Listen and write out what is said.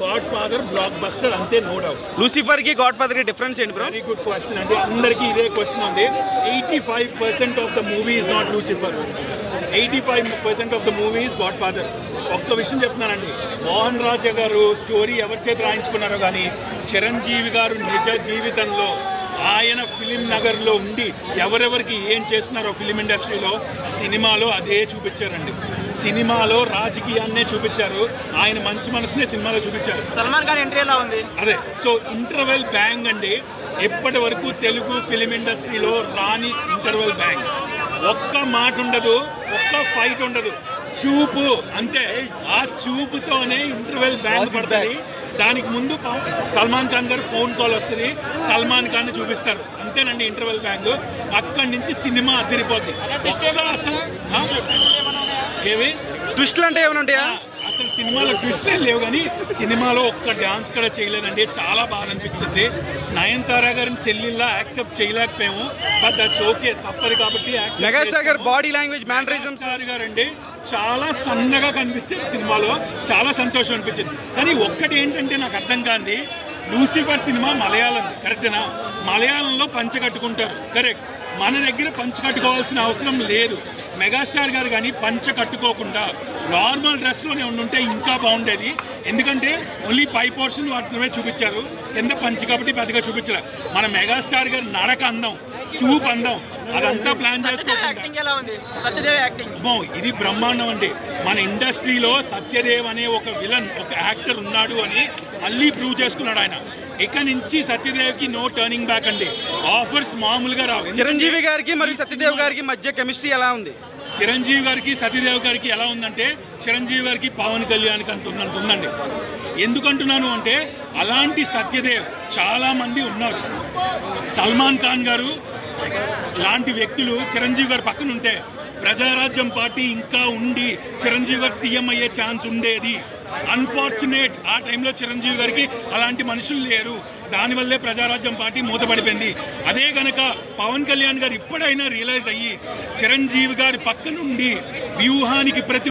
God father blockbuster అంతే, no doubt. Lucifer కి Godfather కి డిఫరెన్స్ ఏంటి బ్రో? వెరీ గుడ్ క్వశ్చన్ అండి, అందరికీ ఇదే క్వశ్చన్ ఉంది. 85% of the movie is not Lucifer, 85% of the movie is Godfather. ఒక్క విషయం చెప్తున్నానండి, మోహన్ రాజా గారు స్టోరీ ఎవరి చేత రాయించుకున్నారో కానీ చిరంజీవి గారు నిజ జీవితంలో ఆయన ఫిలిం నగర్లో ఉండి ఎవరెవరికి ఏం చేస్తున్నారో ఫిలిం ఇండస్ట్రీలో సినిమాలో అదే చూపించారండి. సినిమాలో రాజకీయాన్నే చూపించారు, ఆయన మంచి మనసునే సినిమాలో చూపించారు. సల్మాన్ ఖాన్ ఎంట్రీ ఎలా ఉంది? అదే సో ఇంటర్వెల్ బ్యాంగ్ అండి, ఎప్పటి వరకు తెలుగు ఫిలిం ఇండస్ట్రీలో రాని ఇంటర్వెల్ బ్యాంగ్. ఒక్క మాట ఉండదు, ఒక్క ఫైట్ ఉండదు, చూపు అంతే. ఆ చూపుతోనే ఇంటర్వెల్ బ్యాంగ్ పడతాయి. దానికి ముందు సల్మాన్ ఖాన్ గారు ఫోన్ కాల్ వస్తుంది, సల్మాన్ ఖాన్ చూపిస్తారు, అంతేనండి ఇంటర్వెల్ బ్యాంగ్. అక్కడి నుంచి సినిమా అదిరిపోద్ది. ఏవి ట్విస్ట్లు అంటే ఏమైనా ఉంటాయా? అసలు సినిమాలో ట్విస్ట్లే లేవు, కానీ సినిమాలో ఒక్క డాన్స్ కూడా చేయలేదండి, చాలా బాగా అనిపించింది. నయనతార గారిని చెల్లిలా యాక్సెప్ట్ చేయలేకపోయాము, బట్ దట్స్ ఓకే, తప్పదు కాబట్టి. మెగాస్టార్ గారు బాడీ లాంగ్వేజ్ మ్యానరిజమ్స్ గారండి చాలా సన్నగా కనిపించారు సినిమాలో, చాలా సంతోషం అనిపించింది. కానీ ఒక్కటి ఏంటంటే నాకు అర్థం కాంది, లూసిఫర్ సినిమా మలయాళం కరెక్టేనా? మలయాళంలో పంచ కట్టుకుంటారు కరెక్ట్, మన దగ్గర పంచ కట్టుకోవాల్సిన అవసరం లేదు. మెగాస్టార్ గారు కానీ పంచ కట్టుకోకుండా నార్మల్ డ్రెస్లోనే ఉండుంటే ఇంకా బాగుండేది, ఎందుకంటే ఓన్లీ పై పోర్షన్ మాత్రమే చూపించారు, కింద పంచి కాబట్టి పెద్దగా చూపించలేదు. మన మెగాస్టార్ గారు నడక అందం, చూపు అందం, అదంతా ప్లాన్ చేసుకోకుండా ఇది బ్రహ్మాండం అండి. మన ఇండస్ట్రీలో సత్యదేవ్ అనే ఒక విలన్, ఒక యాక్టర్ ఉన్నాడు అని మళ్ళీ ప్రూవ్ చేసుకున్నాడు ఆయన. ఇక నుంచి సత్యదేవ్కి నో టర్నింగ్ బ్యాక్ అండి, ఆఫర్స్ మామూలుగా రావు. చిరంజీవి గారికి మరియు సత్యదేవ్ గారికి మధ్య కెమిస్ట్రీ ఎలా ఉంది? చిరంజీవి గారికి సత్యదేవ్ గారికి ఎలా ఉందంటే, చిరంజీవి గారికి పవన్ కళ్యాణ్కి అంత ఉందండి. ఎందుకంటున్నాను అంటే అలాంటి సత్యదేవ్ చాలామంది ఉన్నారు. సల్మాన్ ఖాన్ గారు లాంటి వ్యక్తులు చిరంజీవి గారు పక్కన ఉంటే ప్రజారాజ్యం పార్టీ ఇంకా ఉండి చిరంజీవి గారు సీఎం అయ్యే ఛాన్స్ ఉండేది. అన్ఫార్చునేట్ ఆ టైంలో చిరంజీవి గారికి అలాంటి మనుషులు లేరు, దానివల్లే ప్రజారాజ్యం పార్టీ మూతపడిపోయింది. అదే గనక పవన్ కళ్యాణ్ గారు ఇప్పుడైనా రియలైజ్ అయ్యి చిరంజీవి గారి పక్క నుండి వ్యూహానికి ప్రతి